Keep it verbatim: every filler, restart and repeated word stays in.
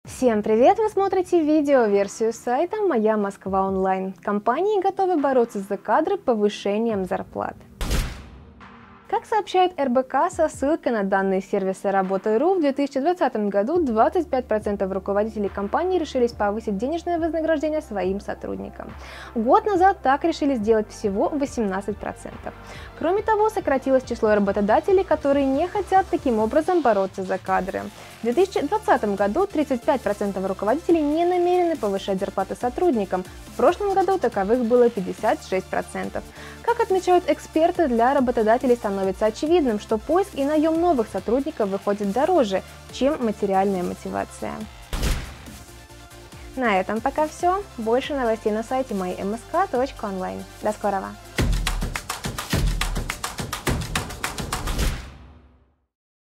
Всем привет! Вы смотрите видео-версию сайта «Моя Москва онлайн». Компании готовы бороться за кадры повышением зарплат. Как сообщает эр бэ ка со ссылкой на данные сервиса Работа точка ру, в две тысячи двадцатом году двадцать пять процентов руководителей компаний решились повысить денежное вознаграждение своим сотрудникам. Год назад так решили сделать всего восемнадцать процентов. Кроме того, сократилось число работодателей, которые не хотят таким образом бороться за кадры. В две тысячи двадцатом году тридцать пять процентов руководителей не намерены повышать зарплаты сотрудникам, в прошлом году таковых было пятьдесят шесть процентов. Как отмечают эксперты, для работодателей становится очевидным, что поиск и наем новых сотрудников выходит дороже, чем материальная мотивация. На этом пока все. Больше новостей на сайте мой эм эс ка точка онлайн. До скорого!